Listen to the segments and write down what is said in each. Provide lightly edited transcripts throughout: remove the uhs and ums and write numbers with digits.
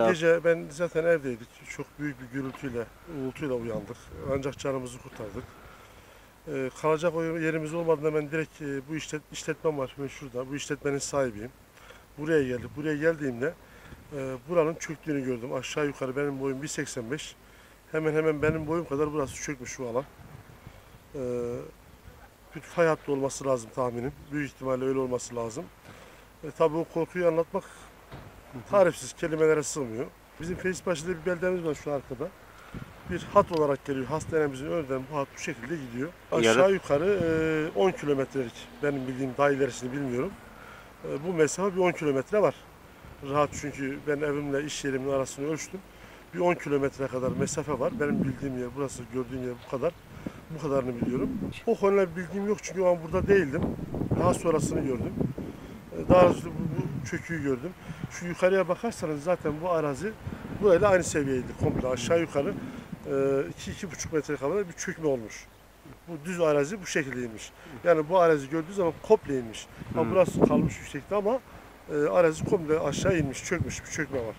Tamam. Gece ben zaten evdeydik. Çok büyük bir gürültüyle, uğultuyla uyandık. Ancak canımızı kurtardık. Kalacak yerimiz olmadığında ben direkt bu işletmem var. Ben şurada. Bu işletmenin sahibiyim. Buraya geldik. Buraya geldiğimde buranın çöktüğünü gördüm. Aşağı yukarı benim boyum 1,85. Hemen hemen benim boyum kadar burası çökmüş şu alan. E, Bir fay hattı olması lazım tahminim. Büyük ihtimalle öyle olması lazım. Tabii o korkuyu anlatmak tarifsiz, kelimelere sığmıyor. Bizim Feyzbaşı'da bir beldemiz var şu arkada. Bir hat olarak geliyor. Hastanemizin önünden bu hat bu şekilde gidiyor. Aşağı yukarı 10 kilometrelik, benim bildiğim daha ilerisini bilmiyorum. Bu mesafe bir 10 kilometre var. Rahat, çünkü ben evimle iş yerimin arasını ölçtüm. Bir 10 kilometre kadar mesafe var. Benim bildiğim yer burası, gördüğün yer bu kadar. Bu kadarını biliyorum. O konuyla bir bilgim yok çünkü o an burada değildim. Daha sonrasını gördüm. Daha doğrusu bu çöküğü gördüm. Şu yukarıya bakarsanız zaten bu arazi böyle aynı seviyeydi komple aşağı yukarı 2-2,5 metre kadar bir çökme olmuş. Bu düz arazi bu şekilde inmiş. Yani bu arazi gördüğü zaman komple inmiş. Ha, burası kalmış yüksekte ama arazi komple aşağı inmiş, çökmüş, bir çökme var.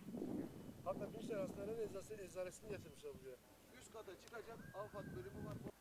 Hatta bir şey hastanenin eczanesini getirmişler buraya. Üst kata çıkacak, AFAD bölümü var.